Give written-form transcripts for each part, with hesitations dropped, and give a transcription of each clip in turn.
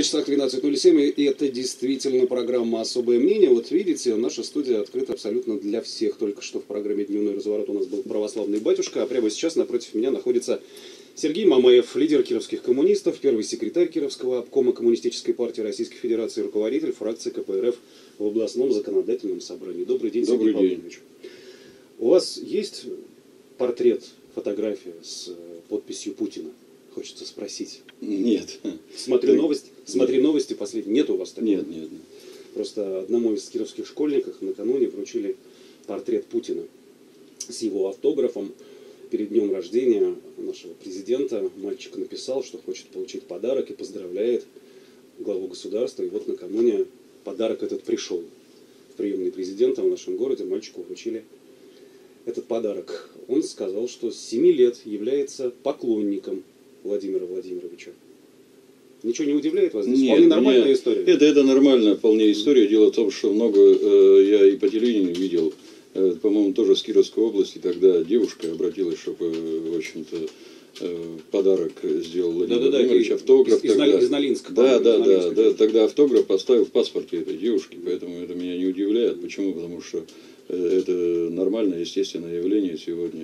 На часах 12:07, и это действительно программа «Особое мнение». Вот видите, наша студия открыта абсолютно для всех. Только что в программе «Дневной разворот» у нас был православный батюшка, а прямо сейчас напротив меня находится Сергей Мамаев, лидер кировских коммунистов, первый секретарь Кировского обкома Коммунистической партии Российской Федерации, руководитель фракции КПРФ в областном законодательном собрании. Добрый день, Сергей Павлович. У вас есть портрет, фотография с подписью Путина? Хочется спросить. Нет. Смотри новости последние. Нет у вас такого? Нет. Просто одному из кировских школьников накануне вручили портрет Путина с его автографом. Перед днем рождения нашего президента мальчик написал, что хочет получить подарок и поздравляет главу государства. И вот накануне подарок этот пришел в приемный президента в нашем городе. Мальчику вручили этот подарок. Он сказал, что с 7 лет является поклонником Владимира Владимировича. Ничего не удивляет вас? Здесь вполне нормальная история. Это нормальная вполне история. Дело в том, что много я и по телевидению видел, по-моему, тоже с Кировской области, тогда девушка обратилась, чтобы, в общем-то, подарок сделал Владимир Владимирович, автограф. Из Нолинска. Да, тогда автограф поставил в паспорте этой девушки, поэтому это меня не удивляет. Почему? Потому что это нормальное, естественное явление сегодня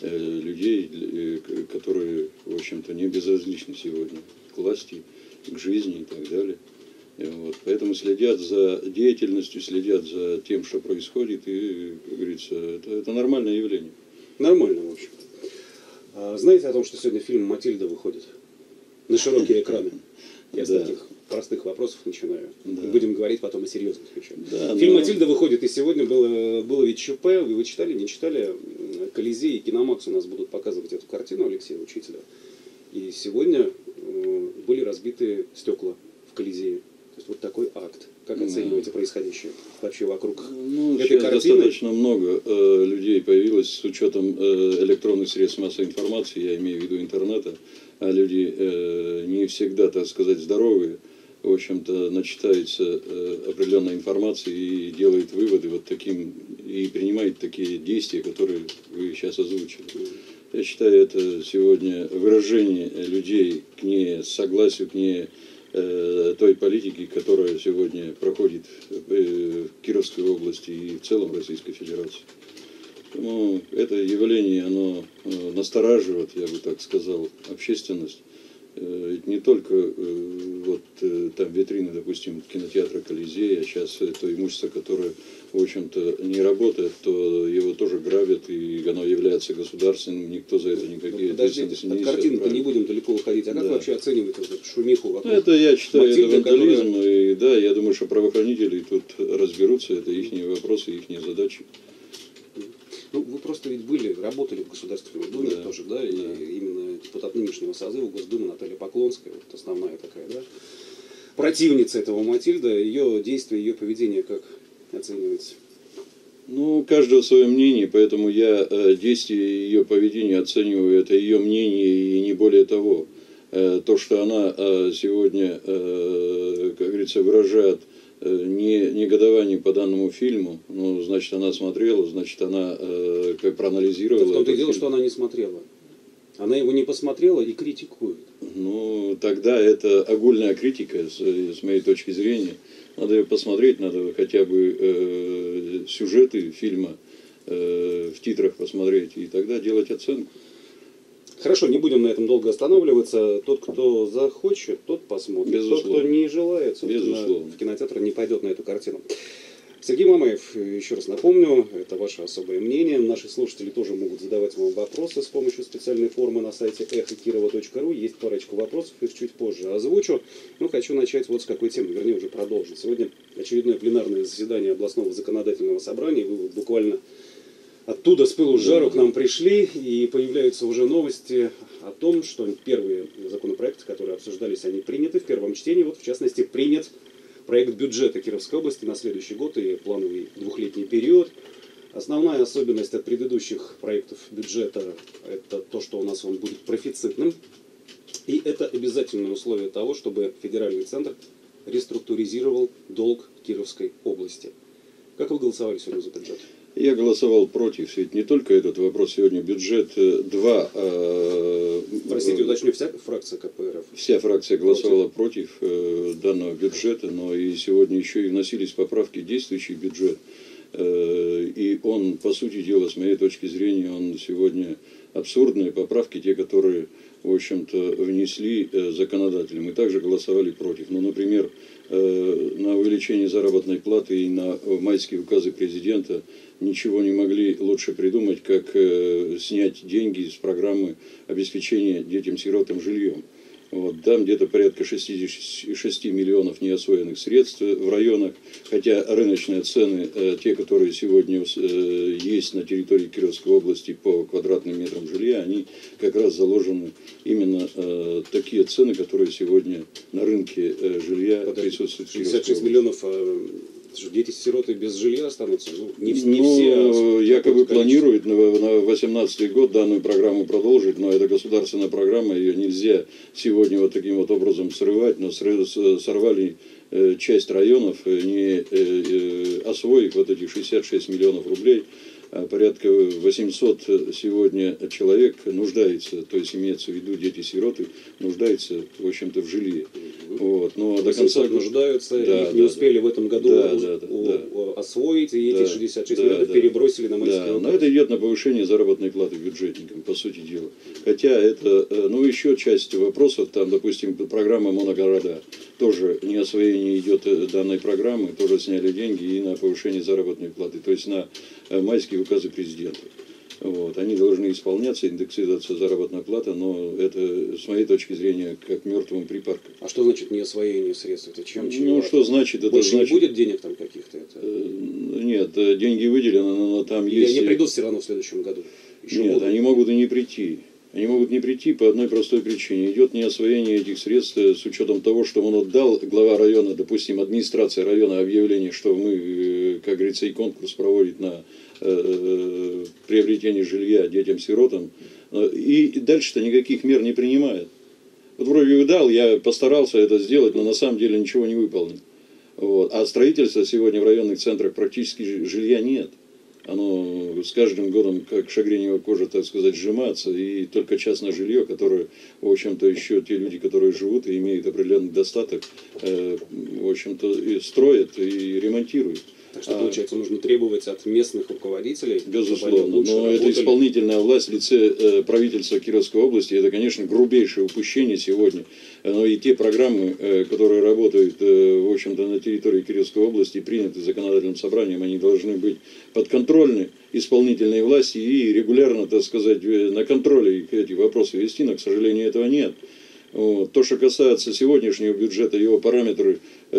людей, которые, в общем-то, не безразличны сегодня к власти, к жизни и так далее. Вот. Поэтому следят за деятельностью, следят за тем, что происходит, и, как говорится, это нормальное явление. Нормально, в общем. Знаете о том, что сегодня фильм «Матильда» выходит на широкие экраны? Я с таких простых вопросов начинаю. Будем говорить потом о серьезных вещах. Фильм «Матильда» выходит, и сегодня было ведь ЧП. Вы читали, не читали? Колизей и Киномакс у нас будут показывать эту картину Алексея Учителя. И сегодня были разбиты стекла в Колизее. То есть вот такой акт. Как оцениваете происходящее вообще вокруг этой картины? Достаточно много людей появилось с учетом электронных средств массовой информации, я имею в виду интернета, а люди не всегда, так сказать, здоровые, в общем-то, начитаются определенной информации и делают выводы вот таким, и принимают такие действия, которые вы сейчас озвучили. Я считаю, это сегодня выражение людей к несогласию, к той политики, которая сегодня проходит в Кировской области и в целом Российской Федерации. Поэтому это явление, оно настораживает, я бы так сказал, общественность. Не только вот там витрины, допустим, кинотеатра «Колизей», а сейчас то имущество, которое, в общем-то, не работает, то его тоже грабят, и оно является государственным, никто за это никакие ответственности не несет. От картины-то не будем далеко уходить. А как вы вообще оцениваете вот эту шумиху вокруг? Это, я считаю, это вандализм, и да, я думаю, что правоохранители тут разберутся, это их вопросы, их задачи. Ну, вы просто ведь работали в Государственной Думе тоже, да, и именно депутат нынешнего созыва Госдумы Наталья Поклонская, вот основная такая, да, противница этого «Матильда», ее действия, ее поведение как оцениваете? Ну, у каждого свое мнение, поэтому я действия ее поведения оцениваю, это ее мнение и не более того. То, что она сегодня, как говорится, выражает негодование по данному фильму, ну, значит, она смотрела, значит, она как проанализировала. В том-то и дело, что она не смотрела. Она его не посмотрела и критикует. Ну, тогда это огульная критика, с моей точки зрения. Надо ее посмотреть, надо хотя бы сюжеты фильма в титрах посмотреть, и тогда делать оценку. Хорошо, не будем на этом долго останавливаться. Тот, кто захочет, тот посмотрит. Безусловно. Тот, кто не желает, в кинотеатр не пойдет на эту картину. Сергей Мамаев, еще раз напомню, это ваше особое мнение. Наши слушатели тоже могут задавать вам вопросы с помощью специальной формы на сайте эхокирова.ру. Есть парочку вопросов, их чуть позже озвучу. Но хочу начать вот с какой темы, вернее уже продолжить. Сегодня очередное пленарное заседание областного законодательного собрания. Вы буквально оттуда с пылу с жару к нам пришли, и появляются уже новости о том, что первые законопроекты, которые обсуждались, они приняты в первом чтении. Вот в частности принят проект бюджета Кировской области на следующий год и плановый двухлетний период. Основная особенность от предыдущих проектов бюджета – это то, что у нас он будет профицитным. И это обязательное условие того, чтобы федеральный центр реструктуризировал долг Кировской области. Как вы голосовали сегодня за бюджет? Я голосовал против. Ведь не только этот вопрос. Сегодня бюджет два. Простите, уточню, вся фракция КПРФ? Вся фракция голосовала против данного бюджета, но и сегодня еще и вносились поправки в действующий бюджет. И он, по сути дела, с моей точки зрения, он сегодня абсурдные поправки, те, которые, в общем-то, внесли законодатели. Мы также голосовали против. Ну, например, на увеличение заработной платы и на майские указы президента ничего не могли лучше придумать, как снять деньги с программы обеспечения детям-сиротам жильем. Вот, там где-то порядка 66 миллионов неосвоенных средств в районах, хотя рыночные цены, те, которые сегодня есть на территории Кировской области по квадратным метрам жилья, они как раз заложены именно такие цены, которые сегодня на рынке жилья присутствуют в Кировской области. 66 миллионов, дети-сироты без жилья останутся? Ну, не все. А якобы планируют на 2018 год данную программу продолжить, но это государственная программа, ее нельзя сегодня вот таким вот образом срывать, но сорвали часть районов, не освоив вот этих 66 миллионов рублей. Порядка 800 сегодня человек нуждается, то есть имеется в виду дети-сироты, нуждаются, в общем-то, в жилье. Вот. Но до конца нуждаются, их не успели в этом году освоить, и эти 66 миллионов перебросили на майские указы. Но это идет на повышение заработной платы бюджетникам, по сути дела. Хотя это, ну, еще часть вопросов, там, допустим, программа «Моногорода», тоже не освоение идет данной программы, тоже сняли деньги и на повышение заработной платы, то есть на майские указы президента. Вот. Они должны исполняться, индексироваться заработная плата, но это, с моей точки зрения, как мертвым припарком. А что значит неосвоение средств? Это чем? Ну, что значит? Это больше значит... не будет денег там каких-то? Нет, деньги выделены, но там есть... И они придут все равно в следующем году? Еще нет, будут. Они могут и не прийти. Они могут не прийти по одной простой причине. Идет неосвоение этих средств с учетом того, что он отдал, глава района, допустим, администрация района объявление, что мы, как говорится, и конкурс проводит на приобретение жилья детям-сиротам. И дальше-то никаких мер не принимает. Вот вроде дал, я постарался это сделать, но на самом деле ничего не выполнил. Вот. А строительства сегодня в районных центрах практически жилья нет. Оно с каждым годом, как шагреневая кожа, так сказать, сжимается, и только частное жилье, которое, в общем-то, еще те люди, которые живут и имеют определенный достаток, в общем-то, и строят и ремонтируют. Так что, получается, нужно требовать от местных руководителей. Безусловно, но это исполнительная власть в лице правительства Кировской области. Это, конечно, грубейшее упущение сегодня. Но и те программы, которые работают, в общем-то, на территории Кировской области, приняты законодательным собранием, они должны быть подконтрольны исполнительной власти и регулярно, так сказать, на контроле эти вопросы вести. Но, к сожалению, этого нет. Вот. То, что касается сегодняшнего бюджета, его параметры,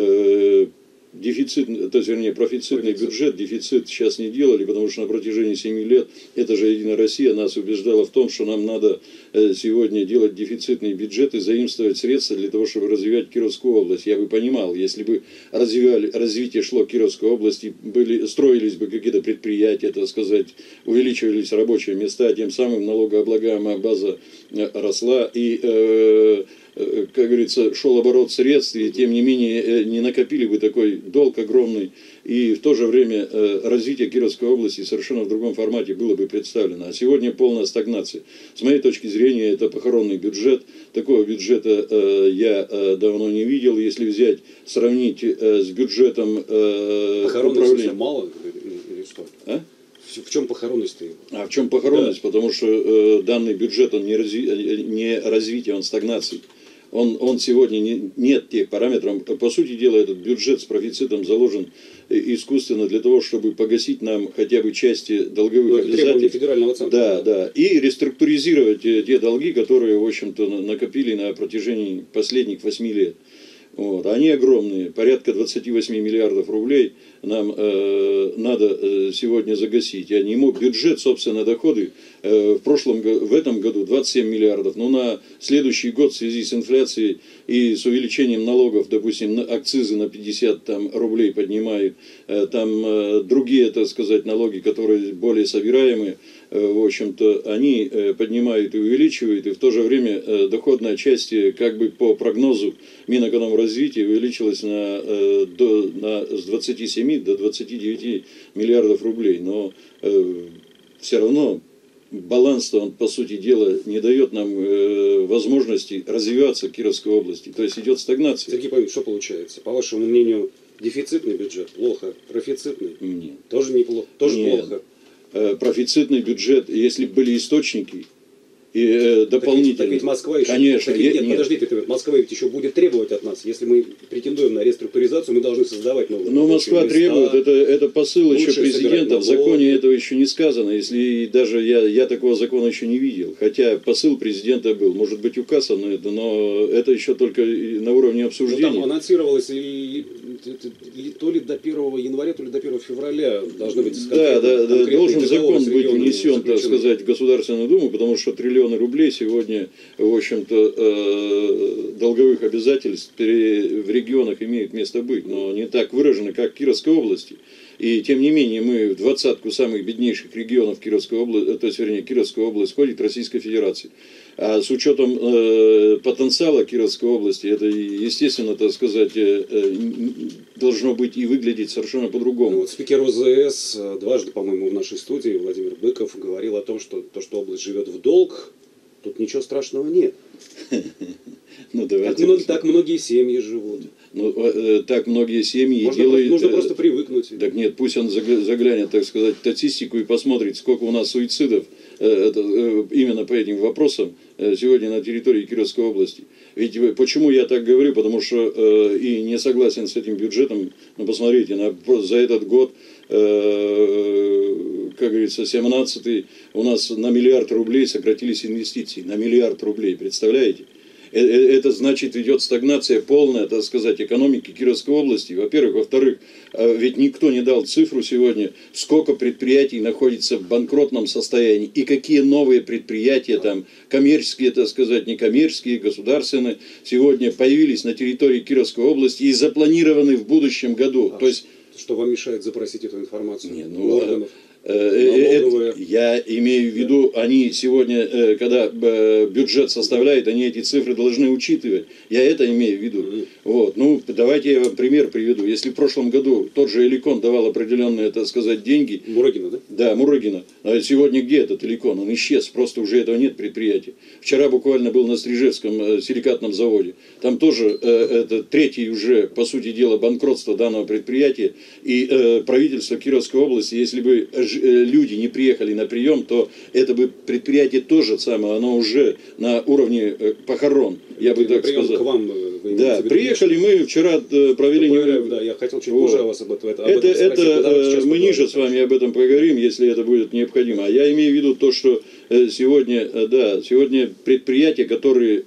дефицит, то есть, вернее, профицитный бюджет, дефицит сейчас не делали, потому что на протяжении 7 лет, это же Единая Россия нас убеждала в том, что нам надо сегодня делать дефицитный бюджет и заимствовать средства для того, чтобы развивать Кировскую область. Я бы понимал, если бы развитие шло Кировской области, строились бы какие-то предприятия, так сказать, увеличивались рабочие места, тем самым налогооблагаемая база росла и как говорится, шел оборот средств, и тем не менее не накопили бы такой долг огромный, и в то же время развитие Кировской области совершенно в другом формате было бы представлено. А сегодня полная стагнация. С моей точки зрения, это похоронный бюджет. Такого бюджета я давно не видел. Если взять, сравнить с бюджетом управления... мало или что? А? В чем похоронность-то его? А в чем похоронность? Да. Потому что данный бюджет, он не развитие, он стагнации. Он сегодня нет тех параметров. По сути дела, этот бюджет с профицитом заложен искусственно для того, чтобы погасить нам хотя бы части долговых обязательств. Федерального центра. Да. И реструктуризировать те долги, которые, в общем-то, накопили на протяжении последних 8 лет. Вот. Они огромные, порядка 28 миллиардов рублей нам надо сегодня загасить. Бюджет, собственно, доходы в этом году 27 миллиардов, но на следующий год в связи с инфляцией и с увеличением налогов, допустим, акцизы на 50 рублей поднимают, там другие, так сказать, налоги, которые более собираемые, в общем-то, они поднимают и увеличивают, и в то же время доходная часть, как бы по прогнозу Минэкономразвития, увеличилась с 27 до 29 миллиардов рублей. Но все равно баланс-то, он, по сути дела, не дает нам возможности развиваться в Кировской области. То есть идет стагнация. Сергей Павлович, что получается? По вашему мнению, дефицитный бюджет плохо, профицитный Нет. тоже неплохо, тоже Нет. плохо. Профицитный бюджет, если бы были источники и дополнительные. Так ведь Москва еще... Конечно. Нет, подождите, Москва ведь еще будет требовать от нас. Если мы претендуем на реструктуризацию, мы должны создавать новые. Но Москва требует, это посыл еще президента, в законе этого еще не сказано, если даже я такого закона еще не видел, хотя посыл президента был, может быть указ, но это еще только на уровне обсуждения. Но там анонсировалось и то ли до 1 января, то ли до 1 февраля должны быть должен закон быть внесен, так сказать, в Государственную Думу, потому что триллионы рублей сегодня, в общем-то, долговых обязательств в регионах имеют место быть, но не так выражены, как в Кировской области. И тем не менее мы в 20-ку самых беднейших регионов Кировской области, то есть, вернее, Кировская область входит в Российской Федерации. А с учетом потенциала Кировской области, это, естественно, так сказать, должно быть и выглядеть совершенно по-другому. Вот спикер ОЗС дважды, по-моему, в нашей студии, Владимир Быков, говорил о том, что то, что область живет в долг, тут ничего страшного нет. Так многие семьи живут. Так многие семьи делают... Нужно просто привыкнуть. Так нет, пусть он заглянет, так сказать, в статистику и посмотрит, сколько у нас суицидов именно по этим вопросам сегодня на территории Кировской области. Ведь почему я так говорю? Потому что и не согласен с этим бюджетом. Но посмотрите, за этот год, как говорится, 17-й, у нас на 1 миллиард рублей сократились инвестиции. На 1 миллиард рублей, представляете? Это значит, идет стагнация полная, так сказать, экономики Кировской области. Во-первых. Во-вторых, ведь никто не дал цифру сегодня, сколько предприятий находится в банкротном состоянии и какие новые предприятия, там, коммерческие, так сказать, некоммерческие, государственные, сегодня появились на территории Кировской области и запланированы в будущем году. То есть, что вам мешает запросить эту информацию? Я имею в виду, они сегодня, когда бюджет составляют, они эти цифры должны учитывать. Я это имею в виду. Вот. Ну, давайте я вам пример приведу. Если в прошлом году тот же Эликон давал определенные, так сказать, деньги. Мурыгина, да? Да, Мурыгина. А сегодня где этот Эликон? Он исчез, просто уже этого нет предприятия. Вчера буквально был на Стрижевском силикатном заводе. Там тоже это третий уже, по сути дела, банкротство данного предприятия. И правительство Кировской области, если бы люди не приехали на прием, то это бы предприятие тоже самое, оно уже на уровне похорон, я бы так сказал. К вам, да, приехали мы вчера, провели... Да, я хотел чуть позже о вас об этом спросить. Это мы ниже с вами об этом поговорим, если это будет необходимо. А я имею в виду то, что сегодня предприятия, которые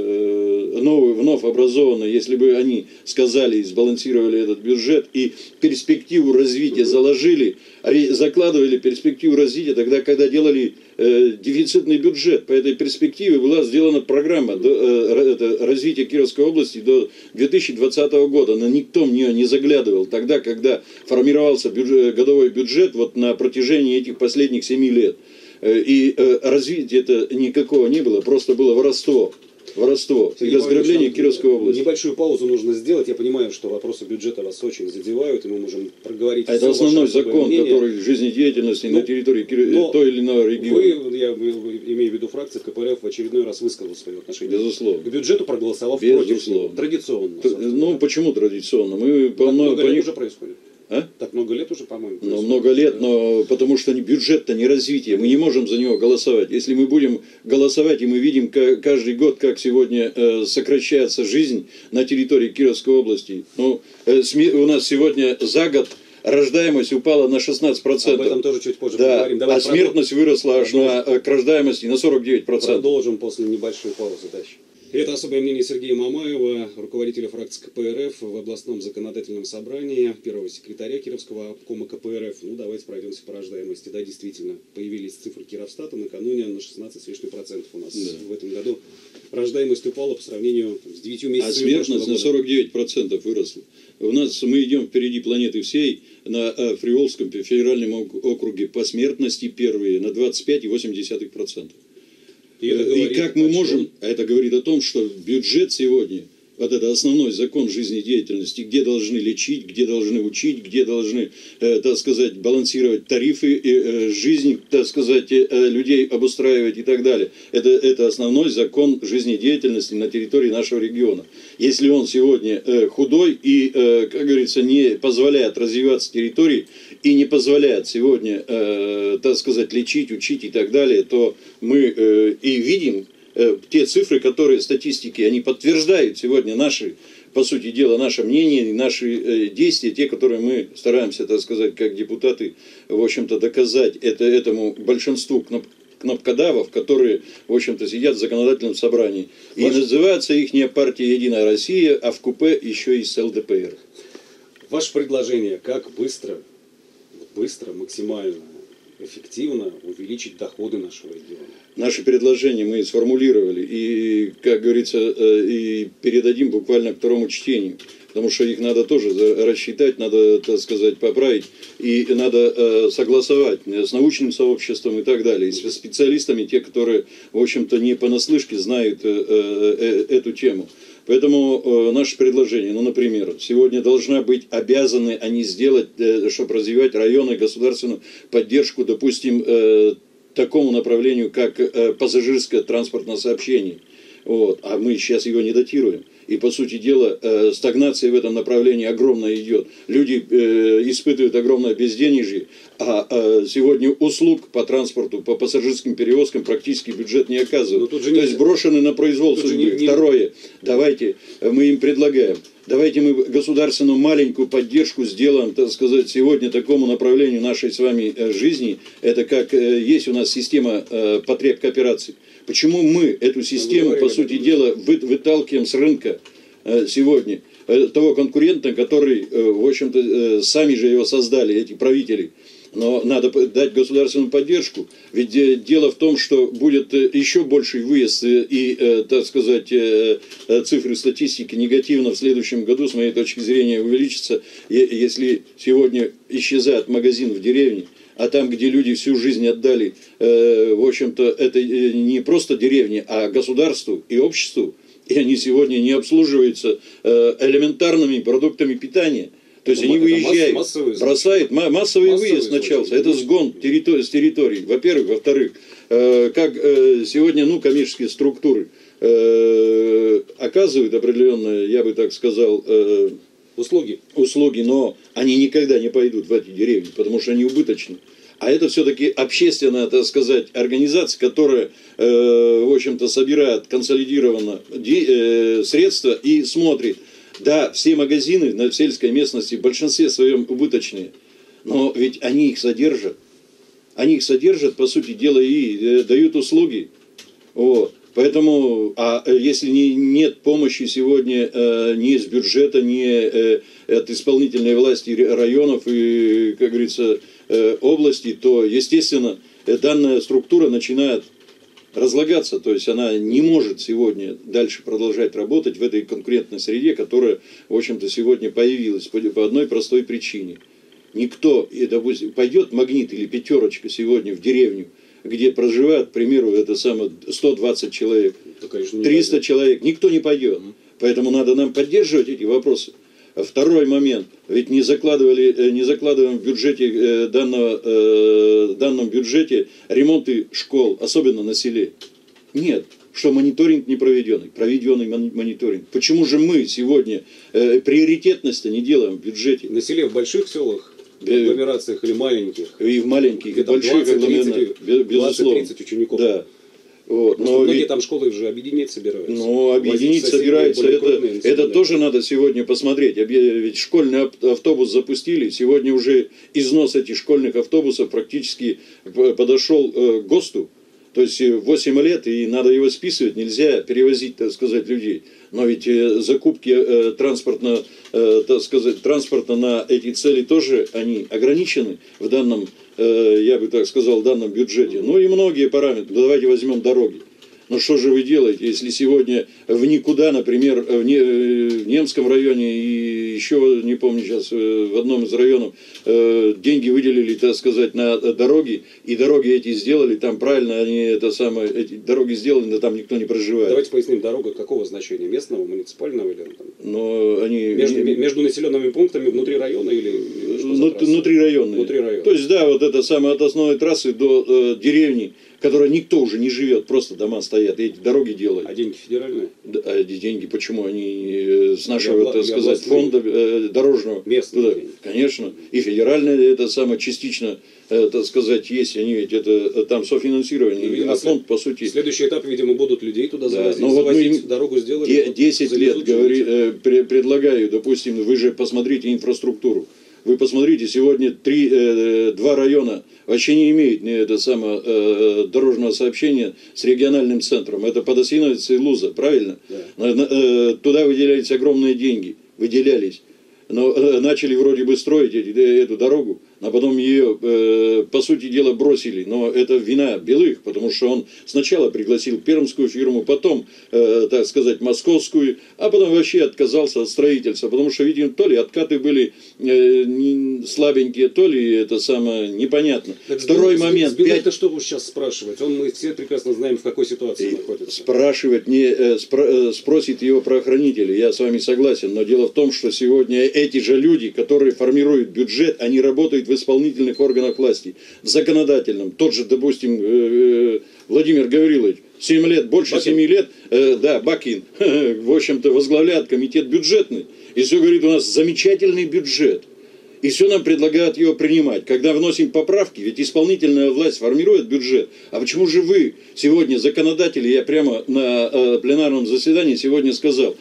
вновь образованы, если бы они сказали и сбалансировали этот бюджет и перспективу развития заложили, закладывали перспективу развития тогда, когда делали дефицитный бюджет. По этой перспективе была сделана программа развития Кировской области до 2020 года. Но никто в нее не заглядывал тогда, когда формировался годовой бюджет вот на протяжении этих последних 7 лет. И развития никакого не было, просто было воровство и разграбление Кировской области. Небольшую паузу нужно сделать. Я понимаю, что вопросы бюджета вас очень задевают, и мы можем проговорить. Это основной закон, который в жизнедеятельности на территории той или иного региона. Я имею в виду фракция КПРФ в очередной раз высказала свое отношение. Безусловно. К бюджету проголосовав против него. Традиционно. Ну, почему традиционно? Много лет уже происходит. А? Так много лет уже, по-моему. Ну, много лет, но потому что бюджет-то не развитие. Мы не можем за него голосовать. Если мы будем голосовать, и мы видим каждый год, как сегодня сокращается жизнь на территории Кировской области. Ну, у нас сегодня за год рождаемость упала на 16%. Об этом тоже чуть позже поговорим. Давай смертность выросла аж к рождаемости на 49%. Продолжим после небольшой паузы дальше. Это особое мнение Сергея Мамаева, руководителя фракции КПРФ в областном законодательном собрании, первого секретаря Кировского обкома КПРФ. Ну, давайте пройдемся по рождаемости. Да, действительно, появились цифры Кировстата накануне на 16 с лишним процентов у нас в этом году. Рождаемость упала по сравнению с 9 месяцами. А смертность на 49% выросла. Мы идем впереди планеты всей на Приволжском федеральном округе по смертности первые на 25,8%. И как мы можем, это говорит о том, что бюджет сегодня, вот это основной закон жизнедеятельности, где должны лечить, где должны учить, где должны, так сказать, балансировать тарифы, жизнь, так сказать, людей обустраивать и так далее. Это основной закон жизнедеятельности на территории нашего региона. Если он сегодня худой и, как говорится, не позволяет развиваться территории и не позволяет сегодня, так сказать, лечить, учить и так далее, то мы и видим, те цифры, которые статистики, они подтверждают сегодня наши, по сути дела, наше мнение, наши действия, те, которые мы стараемся, так сказать, как депутаты, в общем-то, доказать этому большинству кнопкодавов, которые, в общем-то, сидят в законодательном собрании. И называется их партия «Единая Россия», а в купе еще и с ЛДПР. Ваше предложение, как быстро, максимально эффективно увеличить доходы нашего региона? Наши предложения мы сформулировали и, как говорится, и передадим буквально к второму чтению. Потому что их надо тоже рассчитать, надо, так сказать, поправить. И надо согласовать с научным сообществом и так далее. И с специалистами, те, которые, в общем-то, не понаслышке знают эту тему. Поэтому наше предложение, ну, например, сегодня должна быть обязаны они сделать, чтобы развивать районы, государственную поддержку, допустим, такому направлению, как пассажирское транспортное сообщение. Вот. А мы сейчас его не датируем. И, по сути дела, стагнация в этом направлении огромная идет. Люди испытывают огромное безденежье, а сегодня услуг по транспорту, по пассажирским перевозкам практически бюджет не оказывает. То есть брошены на произвол судьбы. Второе, давайте, мы им предлагаем, давайте мы государственную маленькую поддержку сделаем, так сказать, сегодня такому направлению нашей с вами жизни. Это как есть у нас система потребкоопераций. Почему мы эту систему, по сути дела, выталкиваем с рынка сегодня? Того конкурента, который, в общем-то, сами же его создали, эти правители. Но надо дать государственную поддержку. Ведь дело в том, что будет еще больший выезд и, так сказать, цифры статистики негативно в следующем году, с моей точки зрения, увеличатся, если сегодня исчезает магазин в деревне. А там, где люди всю жизнь отдали, в общем-то, это не просто деревни, а государству и обществу. И они сегодня не обслуживаются элементарными продуктами питания. То есть они выезжают, бросают, массовый выезд начался. Это сгон с территории, во-первых. Во-вторых, как сегодня коммерческие структуры оказывают определенные, я бы так сказал, услуги, но они никогда не пойдут в эти деревни, потому что они убыточны. А это все-таки общественная, так сказать, организация, которая, в общем-то, собирает консолидированно средства и смотрит. Да, все магазины на сельской местности в большинстве своем убыточные, но ведь они их содержат. Они их содержат, по сути дела, и дают услуги. Вот. Поэтому, если нет помощи сегодня ни из бюджета, ни от исполнительной власти районов и, как говорится, областей, то, естественно, данная структура начинает разлагаться. То есть она не может сегодня дальше продолжать работать в этой конкурентной среде, которая, в общем-то, сегодня появилась по одной простой причине. Никто, допустим, пойдет Магнит или Пятерочка сегодня в деревню, где проживает, к примеру, 120 человек, 300 человек, никто не пойдет. Поэтому надо нам поддерживать эти вопросы. Второй момент. Ведь не закладываем в бюджете, данном бюджете ремонты школ, особенно на селе. Нет. Что мониторинг не проведенный. Проведенный мониторинг. Почему же мы сегодня приоритетность не делаем в бюджете? На селе, в больших селах, в агломерациях или маленьких? И в маленьких, и больших агломерациях, безусловно. 20-30 учеников. Да. Вот. Но многие там школы уже объединить собираются. Но объединить собираются, это тоже надо сегодня посмотреть. Ведь школьный автобус запустили, сегодня уже износ этих школьных автобусов практически подошел к ГОСТу. То есть 8 лет, и надо его списывать, нельзя перевозить, так сказать, людей. Но ведь закупки транспорта на эти цели тоже, они ограничены в данном, я бы так сказал, в данном бюджете. Ну и многие параметры. Давайте возьмем дороги. Но что же вы делаете, если сегодня в никуда, например, в Немском районе и еще, не помню сейчас, в одном из районов деньги выделили, так сказать, на дороги, и дороги эти сделали, там правильно они эти дороги сделаны, но там никто не проживает. Давайте поясним, дорога какого значения? Местного, муниципального или там? Но они... Между населенными пунктами внутри района или внутрирайонные. Внутрирайонные. То есть, да, вот это самое от основной трассы до деревни, в которой никто уже не живет, просто дома стоят, и эти дороги делают. А деньги федеральные? А деньги почему? Они с нашего, так сказать, фонда дорожного. Местные деньги. Конечно. И федеральные это самое частично, так сказать, есть. Они ведь это там софинансирование. А фонд, по сути... Следующий этап, видимо, будут людей туда завозить. Ну, завозить, дорогу сделали. 10 лет предлагаю, допустим, вы же посмотрите инфраструктуру. Вы посмотрите, сегодня 2 района вообще не имеют дорожного сообщения с региональным центром. Это Подосиновец и Луза, правильно? Да. Туда выделялись огромные деньги. Выделялись. Но начали вроде бы строить эту дорогу, а потом ее, по сути дела, бросили. Но это вина Белых, потому что он сначала пригласил пермскую фирму, потом, так сказать, московскую, а потом вообще отказался от строительства, потому что, видимо, то ли откаты были слабенькие, то ли это самое непонятно. Так второй момент. Это что вы сейчас спрашиваете? Мы все прекрасно знаем, в какой ситуации находится. Спрашивать спросит его правоохранители, я с вами согласен, но дело в том, что сегодня эти же люди, которые формируют бюджет, они работают в исполнительных органах власти, в законодательном. Тот же, допустим, Владимир Гаврилович, 7 лет, больше Бакин. 7 лет, Бакин, в общем-то, возглавляет комитет бюджетный. И все говорит, у нас замечательный бюджет. И все нам предлагают его принимать. Когда вносим поправки, ведь исполнительная власть формирует бюджет. А почему же вы сегодня, законодатели, я прямо на пленарном заседании сегодня сказал,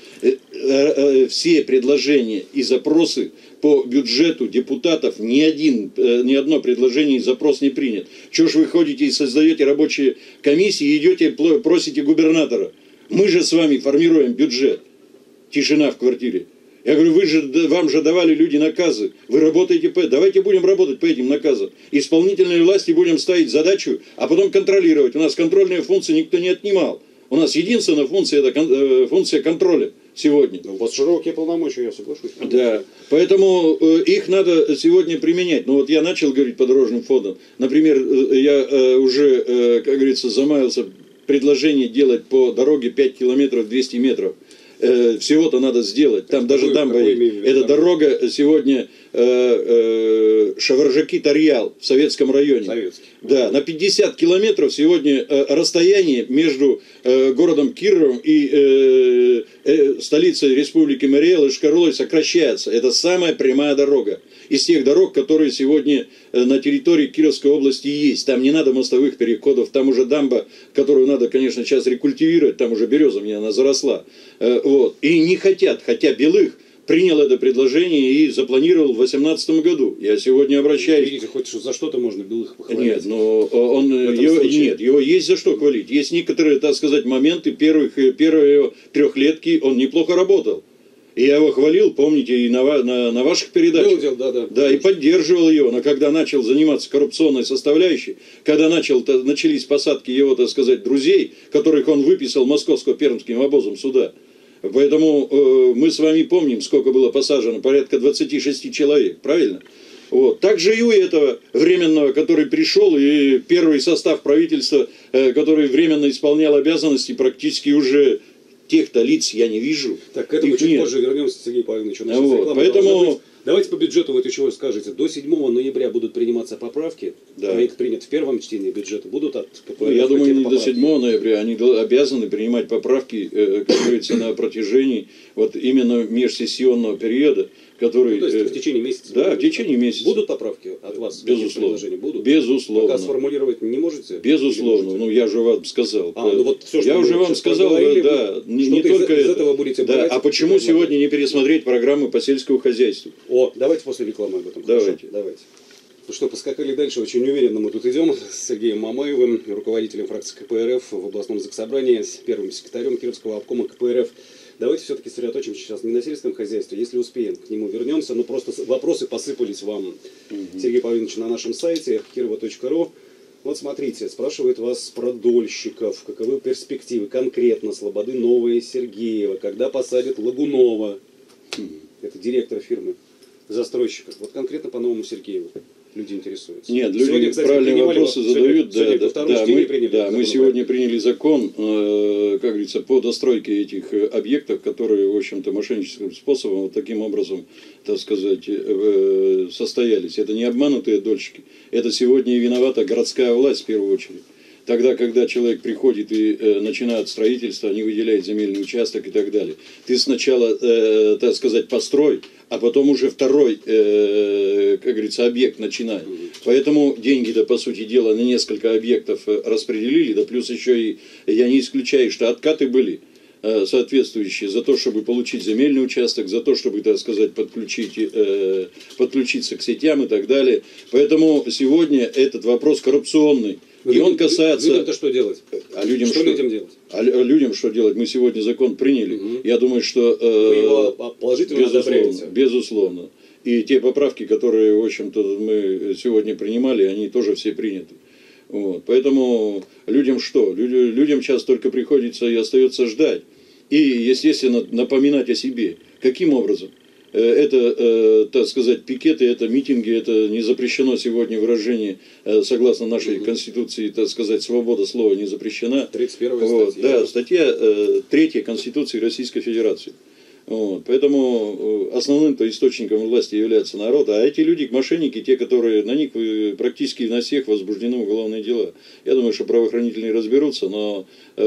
все предложения и запросы по бюджету депутатов, ни одно предложение и запрос не принят. Чего ж вы ходите и создаете рабочие комиссии и идете просите губернатора? Мы же с вами формируем бюджет. Тишина в квартире. Я говорю, вам же давали люди наказы. Вы работаете давайте будем работать по этим наказам. Исполнительной власти будем ставить задачу, а потом контролировать. У нас контрольные функции никто не отнимал. У нас единственная функция, это функция контроля сегодня. У вас широкие полномочия, я соглашусь. Да, поэтому их надо сегодня применять. Ну вот я начал говорить по дорожным фондам. Например, я уже, как говорится, замаялся предложение делать по дороге 5 километров 200 метров. Всего-то надо сделать. Там даже дамба. Это дорога сегодня Шаваржаки-Тарьял в Советском районе. Советский. Да, на 50 километров сегодня расстояние между городом Кировом и столицей Республики Марий-Эл и Шкарлой сокращается. Это самая прямая дорога из тех дорог, которые сегодня на территории Кировской области есть. Там не надо мостовых переходов, там уже дамба, которую надо, конечно, сейчас рекультивировать, там уже береза мне она заросла. Вот. И не хотят, хотя Белых принял это предложение и запланировал в 2018 году. Я сегодня обращаюсь... Видите, хоть за что-то можно Белых похвалить. Нет, но его есть за что хвалить. Есть некоторые, так сказать, моменты первые трехлетки он неплохо работал. И я его хвалил, помните, и на ваших передачах. Да, и поддерживал его. Но когда начал заниматься коррупционной составляющей, когда начались посадки его, так сказать, друзей, которых он выписал московско-пермским обозом сюда. Поэтому мы с вами помним, сколько было посажено, порядка 26 человек, правильно? Вот. Так же и у этого временного, который пришел, и первый состав правительства, который временно исполнял обязанности, практически уже тех-то лиц я не вижу. Так, к этому чуть позже вернемся, Сергей Павлович. Вот. Поэтому... Давайте по бюджету вот еще скажете. До 7 ноября будут приниматься поправки. Да. Проект принят в первом чтении бюджета. Будут от КПРФ? Я думаю, не до 7 ноября. Они обязаны принимать поправки, как говорится, на протяжении вот именно межсессионного периода, который... Ну, то есть в течение месяца? Да, в течение месяца. Будут поправки от вас? Безусловно. Будут? Безусловно. Пока сформулировать не можете? Безусловно. Ну, я же вам сказал. Ну, вот все, я уже вам сказал, да, не только из этого будете брать. Да, а почему сегодня не пересмотреть программы по сельскому хозяйству? Давайте после рекламы об этом. Давайте. Давайте. Ну что, поскакали дальше. Очень уверенно мы тут идем с Сергеем Мамаевым, руководителем фракции КПРФ в областном заксобрании, с первым секретарем Кировского обкома КПРФ. Давайте все-таки сосредоточимся сейчас не на сельском хозяйстве. Если успеем, к нему вернемся. Но просто вопросы посыпались вам, Сергей Павлович, на нашем сайте kirova.ru. Вот смотрите, спрашивает вас про дольщиков. Каковы перспективы конкретно Слободы Новая Сергеева? Когда посадят Лагунова? Это директор фирмы застройщика. Вот конкретно по Новому Сергееву люди интересуются. Нет, люди сегодня, кстати, правильные вопросы задают. Мы сегодня сегодня приняли закон, как говорится, по достройке этих объектов, которые, в общем-то, мошенническим способом вот таким образом, так сказать, состоялись. Это не обманутые дольщики. Это сегодня и виновата городская власть в первую очередь. Тогда, когда человек приходит и начинает строительство, они выделяют земельный участок и так далее. Ты сначала, так сказать, построй, а потом уже второй, как говорится, объект начинай. Поэтому деньги-то, по сути дела, на несколько объектов распределили, да плюс еще и, я не исключаю, что откаты были соответствующие за то, чтобы получить земельный участок, за то, чтобы, так сказать, подключиться к сетям и так далее. Поэтому сегодня этот вопрос коррупционный. И он касается... Людям-то что делать? А людям что людям делать? А людям что делать? Мы сегодня закон приняли. Я думаю, что... Вы его положительно одобряете? Безусловно. И те поправки, которые, в общем-то, мы сегодня принимали, они тоже все приняты. Вот. Поэтому людям что? Людям сейчас только приходится и остается ждать. И, естественно, напоминать о себе. Каким образом? Это, так сказать, пикеты, это митинги, это не запрещено сегодня выражение, согласно нашей Конституции, так сказать, свобода слова не запрещена. 31 статья. Да, статья 3 Конституции Российской Федерации. Вот. Поэтому основным-то источником власти является народ, а эти люди, мошенники, те, которые на них практически на всех возбуждены уголовные дела. Я думаю, что правоохранительные разберутся, но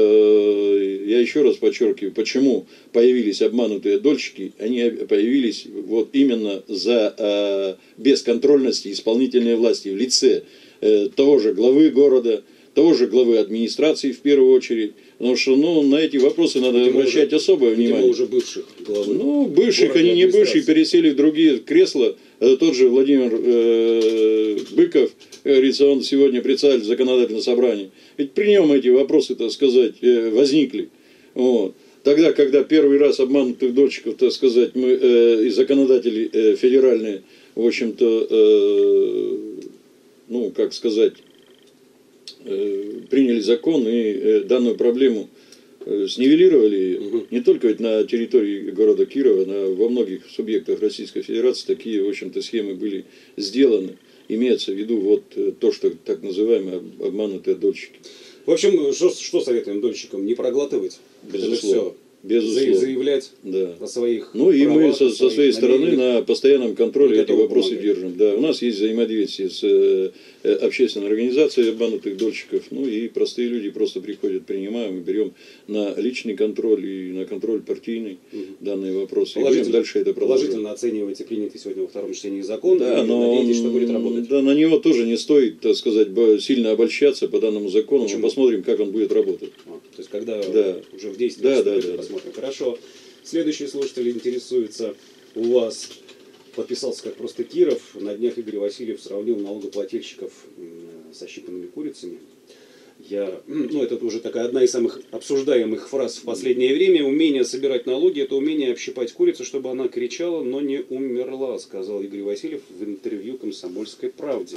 я еще раз подчеркиваю, почему появились обманутые дольщики, они появились вот именно за бесконтрольности исполнительной власти в лице того же главы города, того же главы администрации в первую очередь. Потому что на эти вопросы надо обращать особое внимание. уже бывших главы. Бывших, они не бывшие, пересели в другие кресла. Тот же Владимир Быков, говорится, он сегодня председатель законодательного собрания. Ведь при нем эти вопросы, так сказать, возникли. Вот. Тогда, когда первый раз обманутых дольщиков, так сказать, мы и законодатели федеральные, в общем-то, как сказать, приняли закон и данную проблему снивелировали ее. Не только ведь на территории города Кирова, но во многих субъектах Российской Федерации такие, в общем-то, схемы были сделаны. Имеется в виду вот то, что так называемые обманутые дольщики. В общем, что советуем дольщикам? Не проглатывать. Безусловно. Безусловно. Заявлять о своих правах, и мы со своей стороны на постоянном контроле эти вопросы держим. Да, у нас есть взаимодействие с общественной организацией обманутых дольщиков. И простые люди просто приходят, принимаем, и берем на личный контроль и на контроль партийный данные вопросы. И будем дальше это продолжать. Положительно оцениваете принятый сегодня во втором чтении закон. Да, но надеетесь, что будет работать. Да, на него тоже не стоит, так сказать, сильно обольщаться по данному закону. Мы посмотрим, как он будет работать. То есть, когда уже в действии посмотрим. Хорошо. Следующий слушатель интересуется у вас. Подписался как просто Киров. На днях Игорь Васильев сравнил налогоплательщиков со щипанными курицами. Это уже такая одна из самых обсуждаемых фраз в последнее время. Умение собирать налоги – это умение общипать курицу, чтобы она кричала, но не умерла, сказал Игорь Васильев в интервью «Комсомольской правде».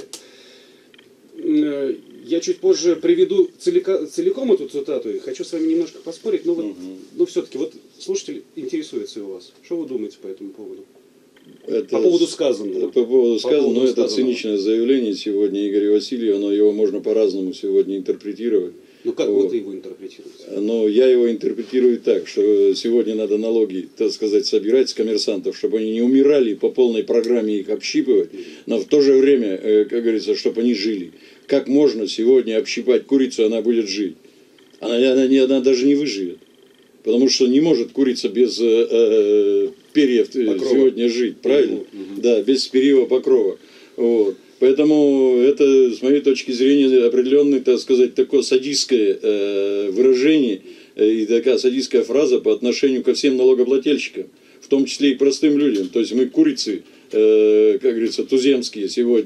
Я чуть позже приведу целиком эту цитату и хочу с вами немножко поспорить, но все-таки слушатель интересуется у вас. Что вы думаете по этому поводу? По поводу сказанного. По поводу сказанного, это циничное заявление сегодня Игоря Васильева, но его можно по-разному сегодня интерпретировать. Как вы его интерпретируете? Я его интерпретирую так, что сегодня надо налоги, так сказать, собирать с коммерсантов, чтобы они не умирали, по полной программе их общипывать, но в то же время, как говорится, чтобы они жили. Как можно сегодня общипать курицу, она будет жить? Она даже не выживет. Потому что не может курица без перьев сегодня жить, правильно? Да, без перьевого покрова. Вот. Поэтому это, с моей точки зрения, определенное, так сказать, такое садистское выражение и такая садистская фраза по отношению ко всем налогоплательщикам, в том числе и простым людям. То есть мы курицы, как говорится, туземские сегодня,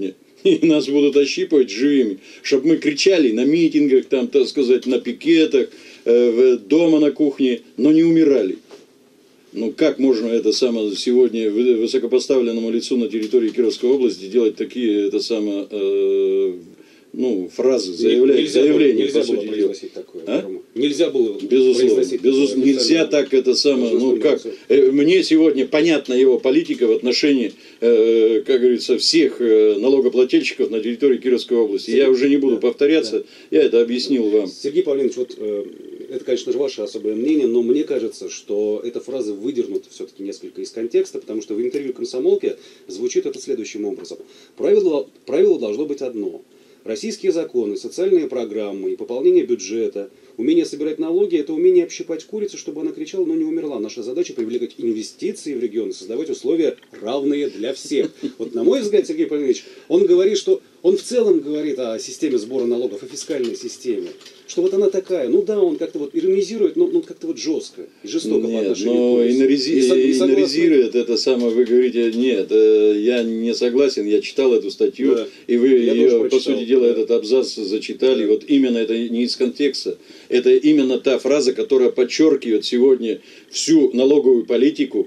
и нас будут ощипывать живыми, чтобы мы кричали на митингах, там, так сказать, на пикетах, дома на кухне, но не умирали. Ну, как можно это самое сегодня высокопоставленному лицу на территории Кировской области делать такие, это самое, фразы, заявления, нельзя по было сути произносить дела. такое. А? Нельзя было Безусловно, произносить нельзя так это самое, мне сегодня понятна его политика в отношении, как говорится, всех налогоплательщиков на территории Кировской области. Я уже не буду повторяться, я это объяснил вам. Сергей Павлович, вот это, конечно же, ваше особое мнение, но мне кажется, что эта фраза выдернута все-таки несколько из контекста, потому что в интервью «Комсомолке» звучит это следующим образом. Правило должно быть одно. Российские законы, социальные программы и пополнение бюджета, умение собирать налоги – это умение общипать курицу, чтобы она кричала, но не умерла. Наша задача – привлекать инвестиции в регионы, создавать условия равные для всех. Вот на мой взгляд, Сергей Павлович, он говорит, что он в целом говорит о системе сбора налогов, о фискальной системе. Что вот она такая, ну да, он как-то вот иронизирует, но как-то вот жестко и жестоко по отношению к курице. Иронизирует это самое, вы говорите, нет, я не согласен, я читал эту статью, да, и вы ее, по сути дела, этот абзац зачитали, вот именно это не из контекста, это именно та фраза, которая подчеркивает сегодня всю налоговую политику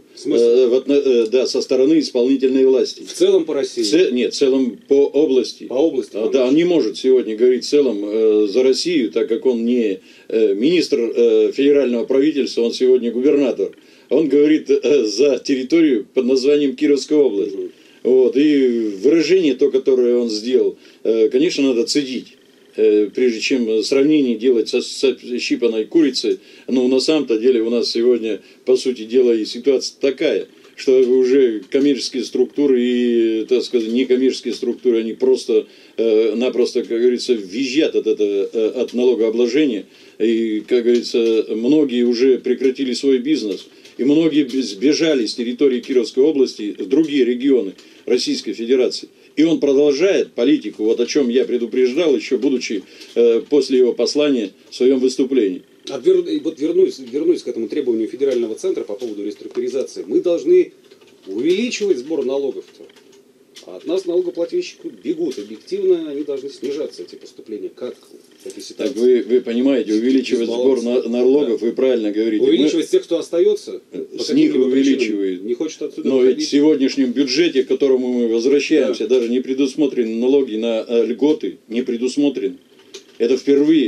со стороны исполнительной власти. В целом по России? Нет, в целом по области. По области? Да, он не может сегодня говорить в целом за Россию, так как он не министр федерального правительства, он сегодня губернатор. Он говорит за территорию под названием Кировская область. Вот, и выражение то, которое он сделал, конечно, надо цедить. Прежде чем сравнение делать со щипанной курицей, но на самом-то деле у нас сегодня, по сути дела, и ситуация такая, что уже коммерческие структуры и, так сказать, некоммерческие структуры, они просто-напросто, как говорится, визжат от налогообложения. И, как говорится, многие уже прекратили свой бизнес. И многие сбежали с территории Кировской области в другие регионы Российской Федерации. И он продолжает политику, вот о чем я предупреждал, еще будучи после его послания в своем выступлении. Вот вернусь к этому требованию федерального центра по поводу реструктуризации. Мы должны увеличивать сбор налогов-то. А от нас налогоплательщики бегут. Объективно они должны снижаться, эти поступления. Как в этой ситуации? Так вы понимаете, увеличивать сбор налогов, да, вы правильно говорите. Увеличивать тех, кто остается, с них увеличивает. Не хочет отсюда Но выходить. ведь в сегодняшнем бюджете, к которому мы возвращаемся, да, даже не предусмотрены налоги на льготы, не предусмотрены. Это впервые.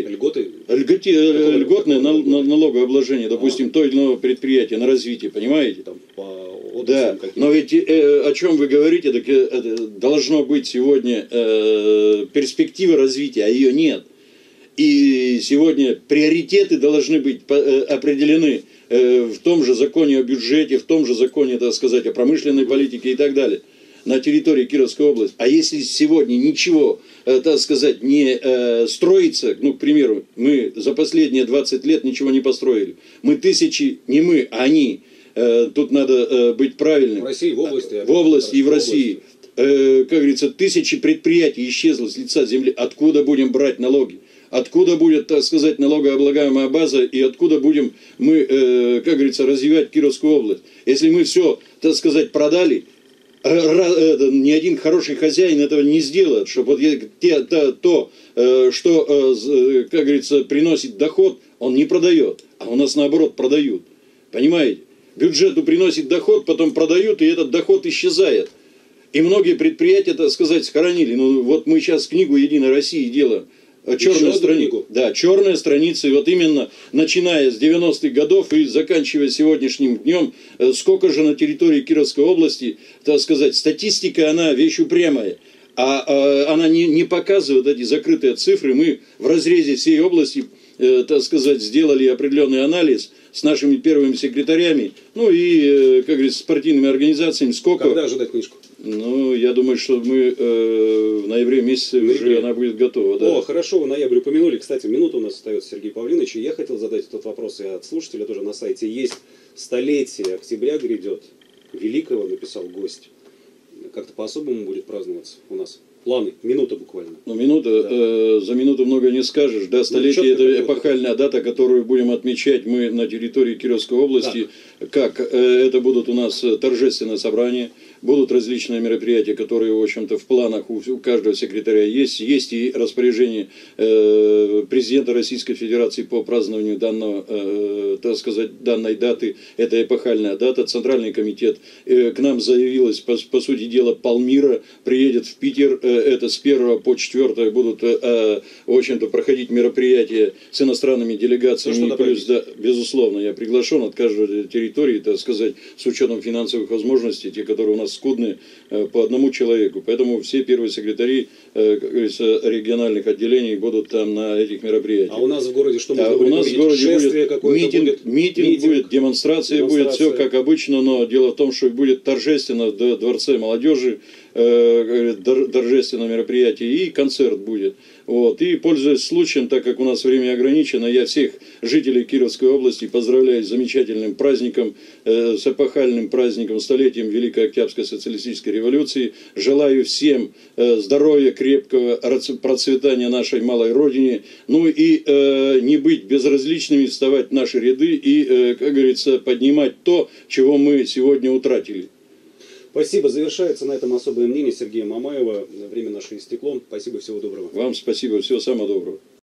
Льготное налогообложение, допустим, то или иного предприятия на развитие, понимаете? Там, да, но ведь о чем вы говорите, так это должно быть сегодня перспектива развития, а ее нет. И сегодня приоритеты должны быть определены в том же законе о бюджете, в том же законе, так сказать, о промышленной политике и так далее на территории Кировской области. А если сегодня ничего, так сказать, не строится, ну, к примеру, мы за последние 20 лет ничего не построили. Мы тысячи, не мы, а они. Тут надо быть правильным. В России, в области. В области и в России. Как говорится, тысячи предприятий исчезло с лица земли. Откуда будем брать налоги? Откуда будет, так сказать, налогооблагаемая база и откуда будем мы, как говорится, развивать Кировскую область? Если мы все, так сказать, продали, ни один хороший хозяин этого не сделает, чтобы вот то, что, как говорится, приносит доход, он не продает, а у нас наоборот продают. Понимаете? Бюджету приносит доход, потом продают, и этот доход исчезает. И многие предприятия, так сказать, сохранили. Ну вот мы сейчас книгу «Единой России» делаем. Черная страница. Да, черная страница. И вот именно начиная с 90-х годов и заканчивая сегодняшним днем, сколько же на территории Кировской области, так сказать, статистика, она вещь упрямая. Она не показывает эти закрытые цифры. Мы в разрезе всей области, так сказать, сделали определенный анализ с нашими первыми секретарями, ну и, как говорится, с партийными организациями. Сколько... Когда ожидать книжку? Ну, я думаю, что мы в ноябре месяце уже она будет готова. Да. О, хорошо, вы ноябрь упомянули. Кстати, минута у нас остается, Сергей Павлинович. И я хотел задать этот вопрос, и от слушателя тоже на сайте есть. Столетие октября грядет. Великого написал гость. Как-то по-особому будет праздноваться у нас. Планы, минута буквально. Ну, минута, да. За минуту много не скажешь. Да, столетие это эпохальная дата, которую будем отмечать мы на территории Кировской области. Как? Это будут у нас торжественные собрания, будут различные мероприятия, которые, в общем-то, в планах у каждого секретаря есть. Есть и распоряжение президента Российской Федерации по празднованию так сказать, данной даты. Это эпохальная дата. Центральный комитет к нам заявилась, по сути дела, полмира приедет в Питер. Это с 1 по 4 будут, в общем-то, проходить мероприятия с иностранными делегациями. Плюс, да, безусловно, я приглашен от каждой территории, так сказать, с учетом финансовых возможностей, те, которые у нас скудные, по одному человеку. Поэтому все первые секретари, как говорится, региональных отделений будут там на этих мероприятиях. А у нас в городе что можно у нас в городе будет митинг будет, демонстрация будет, все как обычно, но дело в том, что будет торжественно в Дворце молодежи, торжественное мероприятие, и концерт будет. Вот. И, пользуясь случаем, так как у нас время ограничено, я всех жителей Кировской области поздравляю с замечательным праздником, с эпохальным праздником, столетием Великой Октябрьской социалистической революции. Желаю всем здоровья, крепкого процветания нашей малой родине, ну и не быть безразличными, вставать в наши ряды и, как говорится, поднимать то, чего мы сегодня утратили. Спасибо. Завершается на этом особое мнение Сергея Мамаева. Время наше истекло. Спасибо, всего доброго. Вам спасибо, всего самого доброго.